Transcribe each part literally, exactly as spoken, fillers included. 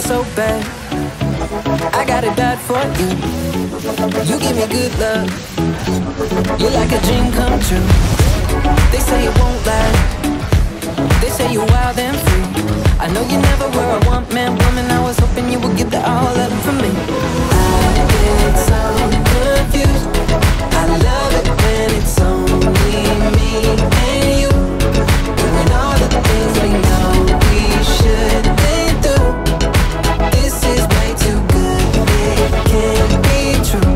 so bad. I got it bad for you. You give me good love. You're like a dream come true. They say it won't last. They say you're wild and free. I know you never were a one-man woman. I was hoping you would give the all up for me. I get so confused. I love it when it's only me and you, doing all the things we know we shouldn't do. This is way too good, it can't be true.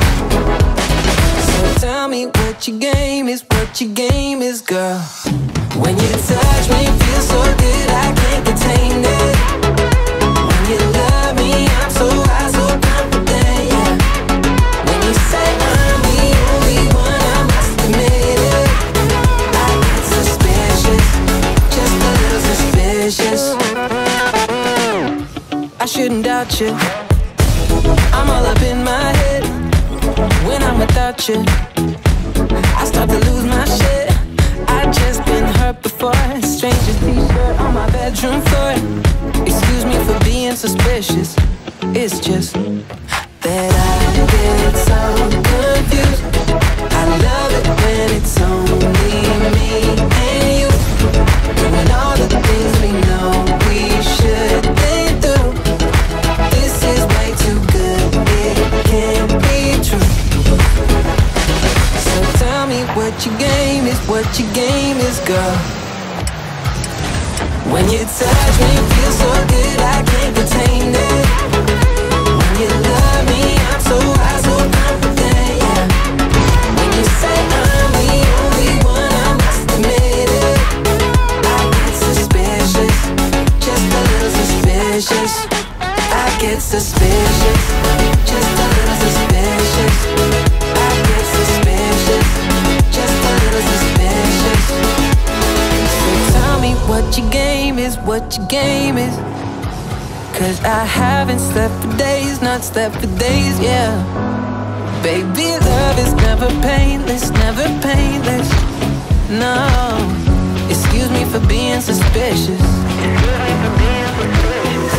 So tell me what your game is, what your game is, girl. When you touch me, it feels so good, I can't contain it. When you love me, I'm so high, so confident, yeah. When you say I'm the only one, I must admit it. I get suspicious, just a little suspicious. I shouldn't doubt you. I'm all up in my head. When I'm without you, I start to lose my shit. I just been hurt before. Stranger's t-shirt on my bedroom floor. Excuse me for being suspicious. It's just that I get so confused. I love it when it's only me and you, doing all the things we know we shouldn't do. This is way too good, it can't be true. So tell me what your game is, what your game is, girl. When you touch me, it feels so good, I can't contain it. When you love me, I'm so high, so confident, yeah. When you say I'm the only one, I must admit it. I get suspicious, just a little suspicious. I get suspicious, just a little suspicious. I get suspicious, just a little suspicious. So tell me what your game is, what your game is. Cause I haven't slept for days, not slept for days, yeah. Baby, love is never painless, never painless. No, excuse me for being suspicious. Excuse me for being suspicious.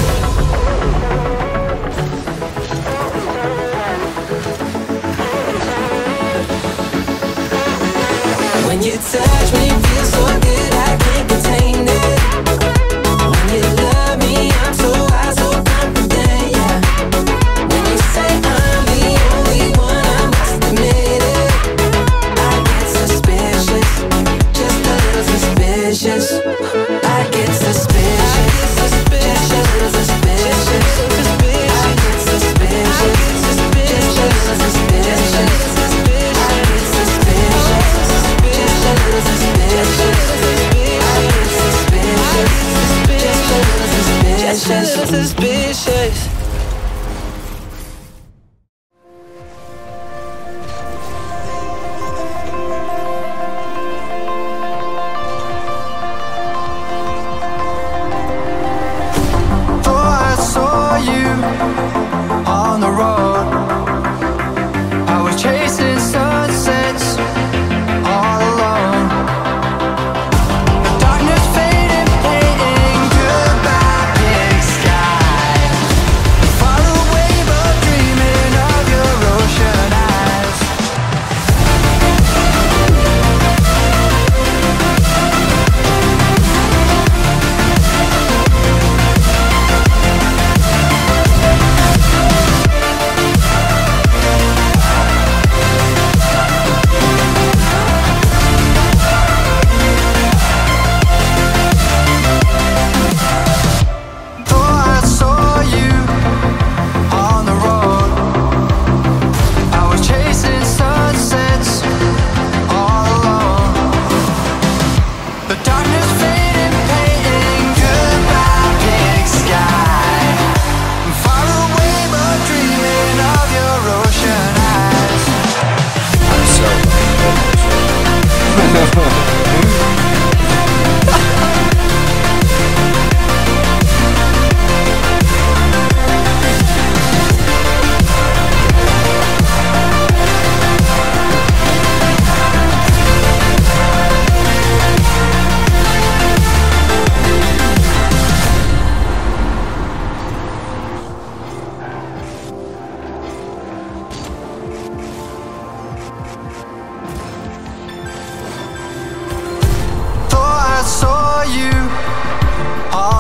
When you touch me, it feels so good, I can't contain it. When you love me, I'm so high, so confident, yeah. When you say I'm the only one, I must admit it. I get suspicious, just a little suspicious. I get suspicious, just a little suspicious. I get suspicious, just a little suspicious. I get suspicious, just a little suspicious. I get suspicious, just a little suspicious. Just a little suspicious. On the road, I was chasing sunsets all alone. The darkness faded, painting goodbye big sky. Far away but dreaming of your ocean eyes.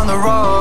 on the road.